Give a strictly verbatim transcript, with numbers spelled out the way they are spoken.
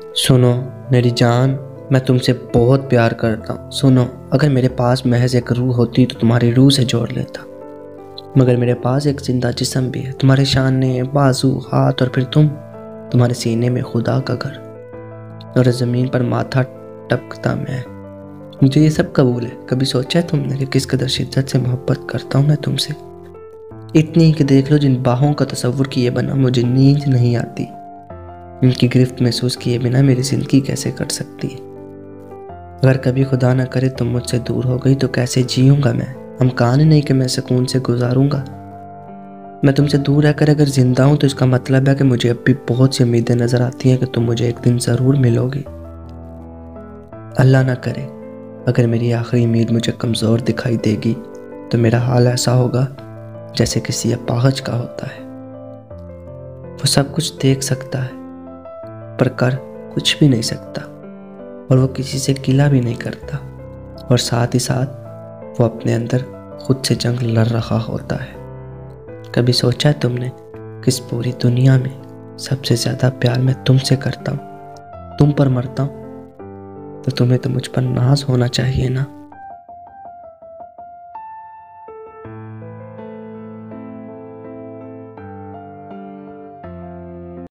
सुनो मेरी जान, मैं तुमसे बहुत प्यार करता हूँ। सुनो, अगर मेरे पास महज एक रूह होती तो तुम्हारी रूह से जोड़ लेता, मगर मेरे पास एक जिंदा जिस्म भी है। तुम्हारे शाने, बाजू, हाथ और फिर तुम, तुम्हारे सीने में खुदा का घर और ज़मीन पर माथा टपकता मैं। मुझे ये सब कबूल है। कभी सोचा है तुमने कि किस कदर शिद्दत से मोहब्बत करता हूँ मैं तुमसे? इतनी कि देख लो, जिन बाहों का तसव्वुर किए बिना मुझे नींद नहीं आती, इनकी गिरफ्त महसूस किए बिना मेरी ज़िंदगी कैसे कट सकती है? अगर कभी खुदा न करे तुम मुझसे दूर हो गई तो कैसे जीऊँगा मैं? अमकान ही नहीं कि मैं सुकून से गुजारूँगा। मैं तुमसे दूर रहकर अगर ज़िंदा हूँ तो इसका मतलब है कि मुझे अब भी बहुत सी उम्मीदें नज़र आती हैं कि तुम मुझे एक दिन ज़रूर मिलोगी। अल्लाह ना करे अगर मेरी आखिरी उम्मीद मुझे कमज़ोर दिखाई देगी तो मेरा हाल ऐसा होगा जैसे किसी अपाहज का होता है। वो सब कुछ देख सकता है पर कर कुछ भी नहीं सकता, और वो किसी से गिला भी नहीं करता, और साथ ही साथ वो अपने अंदर खुद से जंग लड़ रहा होता है। कभी सोचा है तुमने कि इस पूरी दुनिया में सबसे ज़्यादा प्यार मैं तुमसे करता हूँ, तुम पर मरता हूँ, तो तुम्हें तो मुझ पर नाज होना चाहिए ना।